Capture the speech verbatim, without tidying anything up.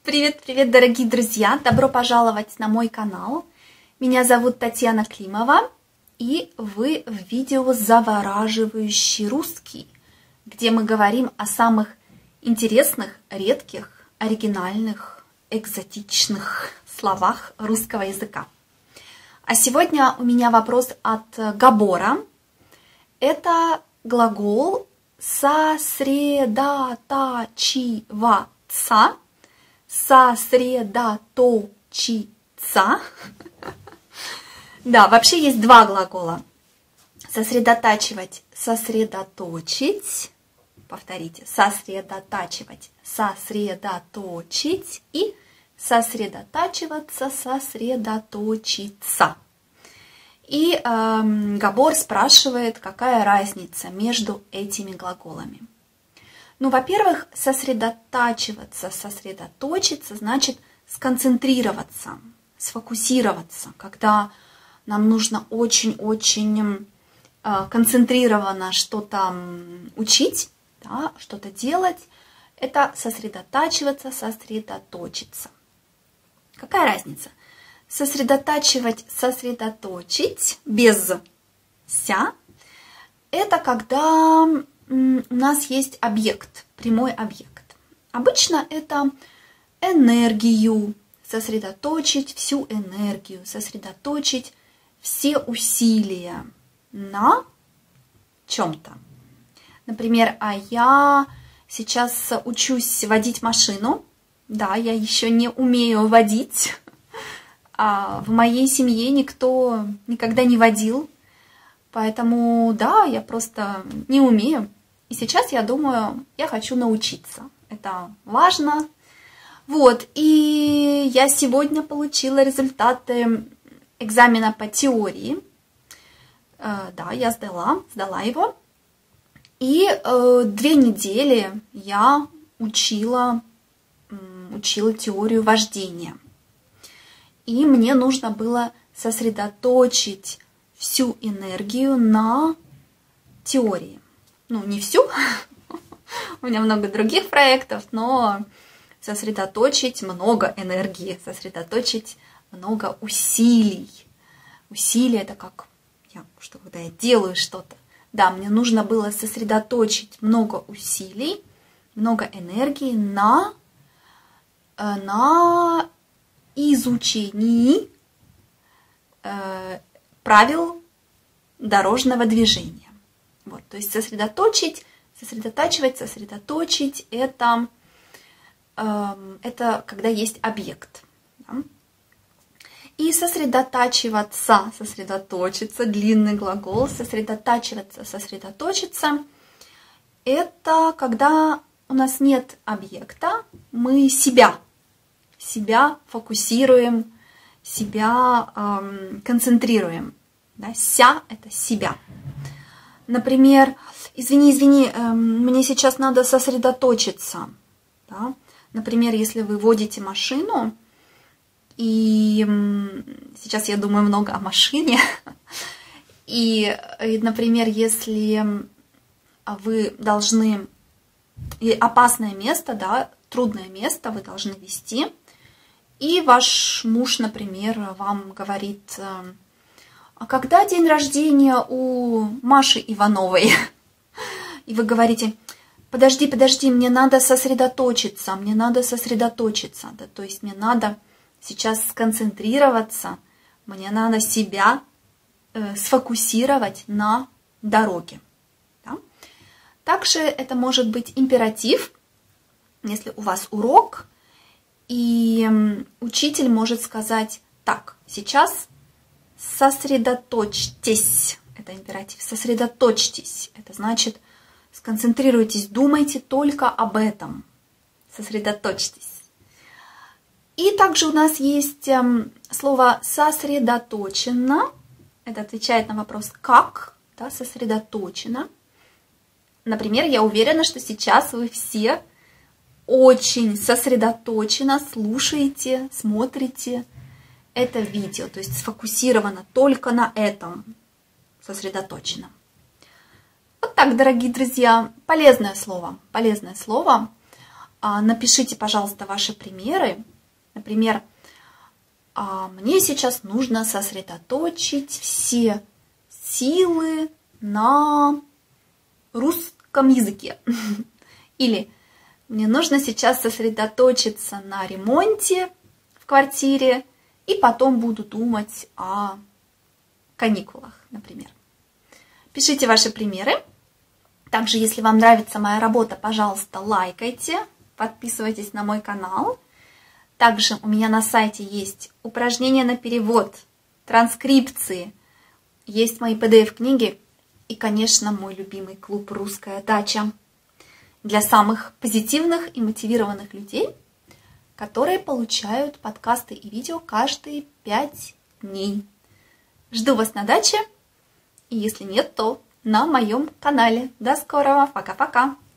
Привет-привет, дорогие друзья! Добро пожаловать на мой канал. Меня зовут Татьяна Климова, и вы в видео «Завораживающий русский», где мы говорим о самых интересных, редких, оригинальных, экзотичных словах русского языка. А сегодня у меня вопрос от Габора. Это глагол «сосредотачиваться». Сосредоточиться. Да, вообще есть два глагола. Сосредотачивать, сосредоточить. Повторите. Сосредотачивать, сосредоточить. И сосредотачиваться, сосредоточиться. И э, Габор спрашивает, какая разница между этими глаголами. Ну, во-первых, сосредотачиваться, сосредоточиться значит сконцентрироваться, сфокусироваться, когда нам нужно очень-очень э, концентрированно что-то учить, да, что-то делать. Это сосредотачиваться, сосредоточиться. Какая разница? Сосредотачивать, сосредоточить без «ся» – это когда у нас есть объект, прямой объект. Обычно это энергию, сосредоточить всю энергию, сосредоточить все усилия на чем-то. Например, а я сейчас учусь водить машину. Да, я еще не умею водить. А в моей семье никто никогда не водил. Поэтому, да, я просто не умею. И сейчас я думаю, я хочу научиться. Это важно. Вот, и я сегодня получила результаты экзамена по теории. Э, да, я сдала, сдала его. И э, две недели я учила, э, учила теорию вождения. И мне нужно было сосредоточить всю энергию на теории. Ну, не всю, у меня много других проектов, но сосредоточить много энергии, сосредоточить много усилий. Усилия – это как, я, что, когда я делаю что-то. Да, мне нужно было сосредоточить много усилий, много энергии на, на изучении э, правил дорожного движения. Вот, то есть сосредоточить, сосредотачивать, сосредоточить – это, э, это когда есть объект. Да? И сосредотачиваться, сосредоточиться, длинный глагол, сосредотачиваться, сосредоточиться – это когда у нас нет объекта, мы себя, себя фокусируем, себя эм, концентрируем. Да? Ся – это себя. Например, извини, извини, эм, мне сейчас надо сосредоточиться. Да? Например, если вы водите машину, и эм, сейчас я думаю много о машине, и, и, например, если вы должны, и опасное место, да, трудное место вы должны вести, и ваш муж, например, вам говорит: а когда день рождения у Маши Ивановой? И вы говорите: подожди, подожди, мне надо сосредоточиться, мне надо сосредоточиться. Да, то есть мне надо сейчас сконцентрироваться, мне надо себя э, сфокусировать на дороге. Да? Также это может быть императив, если у вас урок, и учитель может сказать: так, сейчас сосредоточьтесь. Это императив. Сосредоточьтесь. Это значит, сконцентрируйтесь, думайте только об этом. Сосредоточьтесь. И также у нас есть слово сосредоточенно. Это отвечает на вопрос «как?», да, сосредоточено. Например, я уверена, что сейчас вы все очень сосредоточенно слушаете, смотрите это видео, то есть сфокусировано только на этом, сосредоточено. Вот так, дорогие друзья, полезное слово, полезное слово. Напишите, пожалуйста, ваши примеры. Например, мне сейчас нужно сосредоточить все силы на русском языке. Или мне нужно сейчас сосредоточиться на ремонте в квартире, и потом буду думать о каникулах, например. Пишите ваши примеры. Также, если вам нравится моя работа, пожалуйста, лайкайте, подписывайтесь на мой канал. Также у меня на сайте есть упражнения на перевод, транскрипции, есть мои пи ди эф-книги и, конечно, мой любимый клуб «Русская дача» для самых позитивных и мотивированных людей, которые получают подкасты и видео каждые пять дней. Жду вас на даче, и если нет, то на моем канале. До скорого, пока-пока!